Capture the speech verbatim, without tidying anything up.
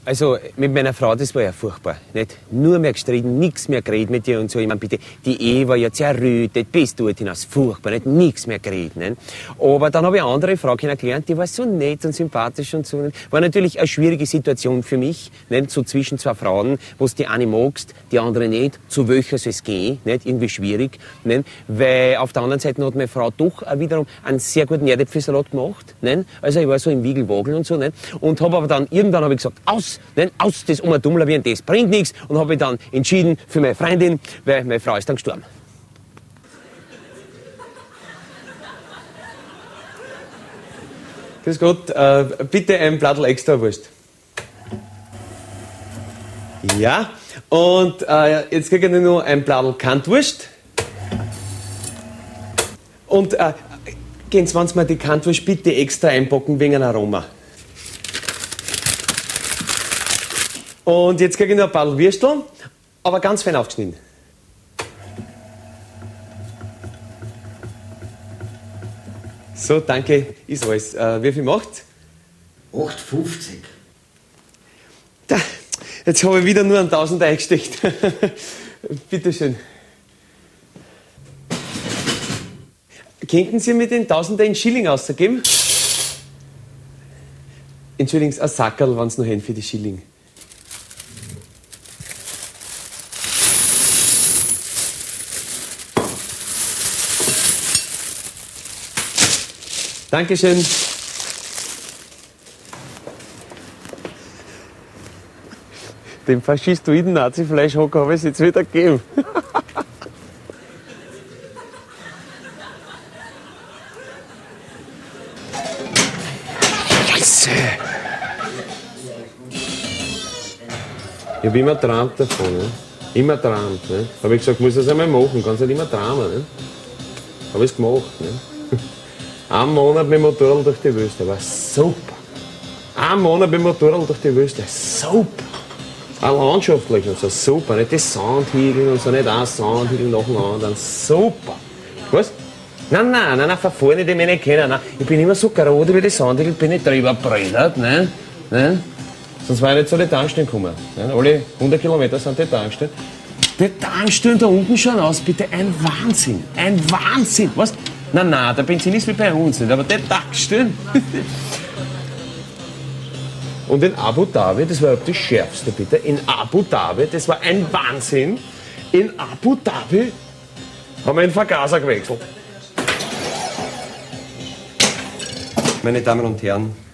Also, mit meiner Frau, das war ja furchtbar, nicht? Nur mehr gestritten, nichts mehr geredet mit ihr und so. Ich meine, bitte, die Ehe war ja zerrüttet, bis dort hinaus, furchtbar, nicht? Nichts mehr geredet, nicht? Aber dann habe ich eine andere Frau kennengelernt, die war so nett und sympathisch und so. Nicht? War natürlich eine schwierige Situation für mich, nicht? So zwischen zwei Frauen, wo du die eine magst, die andere nicht, zu welcher soll es gehen, nicht? Irgendwie schwierig, nicht? Weil auf der anderen Seite hat meine Frau doch auch wiederum einen sehr guten Erdäpfelsalat gemacht, nicht? Also ich war so im Wiegelwogel und so, nicht? Und habe aber dann, irgendwann habe ich gesagt, aus! Nein, aus das Umdummler, das bringt nichts. Und habe mich dann entschieden für meine Freundin, weil meine Frau ist dann gestorben. Grüß Gott, äh, bitte ein Blattl extra Wurst. Ja, und äh, jetzt kriege ich nur ein Blattl Kantwurst. Und äh, gehen Sie mal die Kantwurst bitte extra einpacken wegen einem Aroma. Und jetzt kriege ich noch ein paar Würstel, aber ganz fein aufgeschnitten. So, danke, ist alles. Äh, wie viel macht's? acht fünfzig. Da, jetzt habe ich wieder nur einen Tausend eingesteckt. Bitteschön. Könnten Sie mir den Tausender in Schilling ausgeben? Entschuldigung, ein Sackerl, wenn Sie noch haben für die Schilling. Dankeschön. Dem faschistoiden Nazi-Fleischhocker habe ich es jetzt wieder gegeben. Scheiße! Ich habe immer geträumt davon. Ne? Immer geträumt. Ne? Habe ich gesagt, ich muss das einmal machen, kannst nicht immer träumen. Ne? Habe ich es gemacht. Ne? Ein Monat mit dem Motorrad durch die Wüste, war super. Ein Monat mit dem Motorrad durch die Wüste, super. Auch landschaftlich und so, super. Nicht das Sandhügel und so, nicht ein Sandhügel nach dem anderen, super. Was? Nein, nein, nein, nein, verfahren die mich nicht kennen. Nein. Ich bin immer so gerade wie die Sandhügel, bin ich drüber gebrettert, ne? ne? Sonst war ich nicht zu den Tankstellen gekommen. Ne? Alle hundert Kilometer sind die Tankstellen. Die Tankstellen da unten schauen aus, bitte, ein Wahnsinn, ein Wahnsinn. Was? Nein, nein, der Benzin ist wie bei uns nicht, aber der Tankstellen. Und in Abu Dhabi, das war das Schärfste, bitte, in Abu Dhabi, das war ein Wahnsinn. In Abu Dhabi haben wir einen Vergaser gewechselt. Meine Damen und Herren,